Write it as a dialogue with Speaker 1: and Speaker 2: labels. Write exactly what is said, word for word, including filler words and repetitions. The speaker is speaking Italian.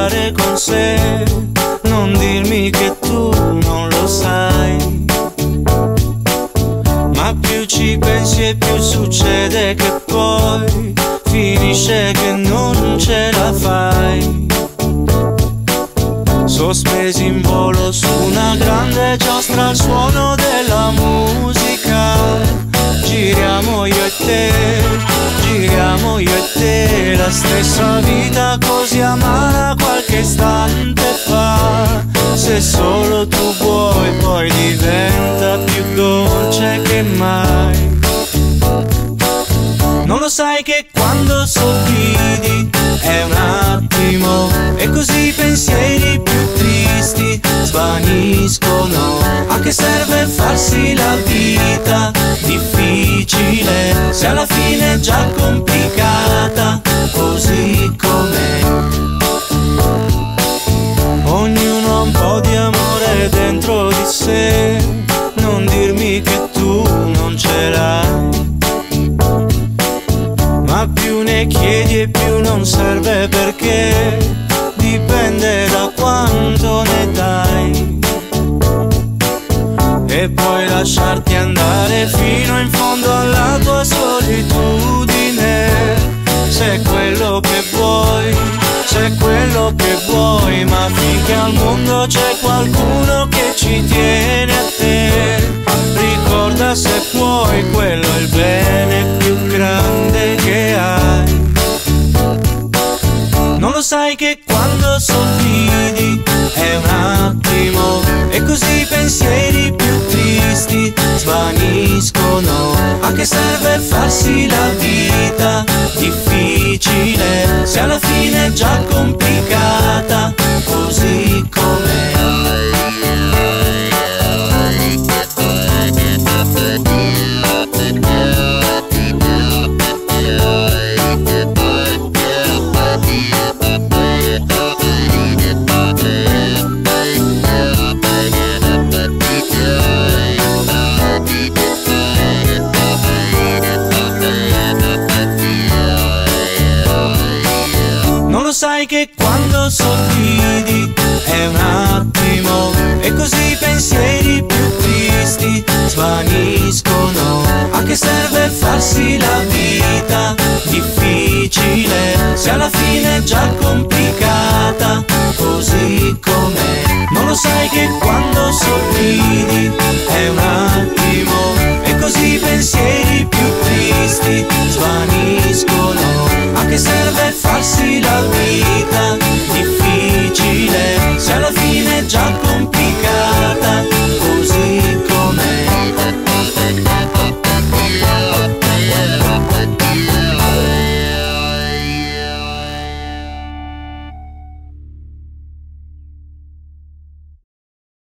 Speaker 1: parlare con sé, non dirmi che tu non lo sai. Ma più ci pensi e più succede che poi finisce che non ce la fai. Sospesi in volo su una grande giostra al suono della musica, giriamo io e te, giriamo io e te, la stessa vita così amara qualche istante fa. Se solo tu vuoi poi diventa più dolce che mai. Non lo sai che quando sorridi è un attimo e così i pensieri più tristi svaniscono. A che serve farsi la vita difficile se alla fine è già complicata così com'è? Ognuno ha un po' di amore dentro di sé, non dirmi che tu non ce l'hai. Ma più ne chiedi e più non serve, perché dipende da quanto ne dai. E puoi lasciarti andare fino in fondo alla tua solitudine, se è quello che vuoi, se è quello che vuoi. Ma finché al mondo c'è qualcuno che ci tiene a te, ricorda se puoi, quello è il bene più grande che hai. Non lo sai che quando sorridi è un attimo e così i pensieri più tristi svaniscono. A che serve farsi la vita difficile se alla fine è già complicata così com'è? Sai che quando sorridi è un attimo e così i pensieri più tristi svaniscono. A che serve farsi la vita difficile se alla fine è già complicata